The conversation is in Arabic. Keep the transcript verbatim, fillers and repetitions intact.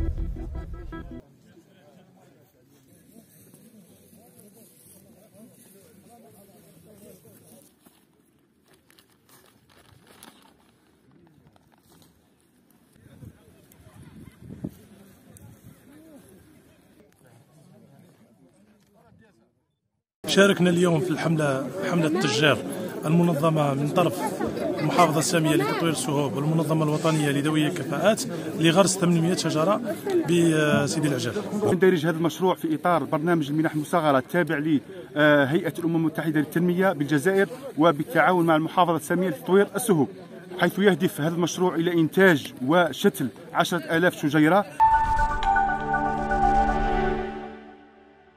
شاركنا اليوم في الحملة حملة التشجير المنظمة من طرف المحافظة السامية لتطوير السهوب والمنظمة الوطنية لذوي الكفاءات لغرس ثمانمئة شجرة بسيدي العجال. يندرج هذا المشروع في إطار برنامج المنح المصغرة التابع لهيئة الأمم المتحدة للتنمية بالجزائر وبالتعاون مع المحافظة السامية لتطوير السهوب، حيث يهدف هذا المشروع إلى إنتاج وشتل عشرة آلاف شجيرة.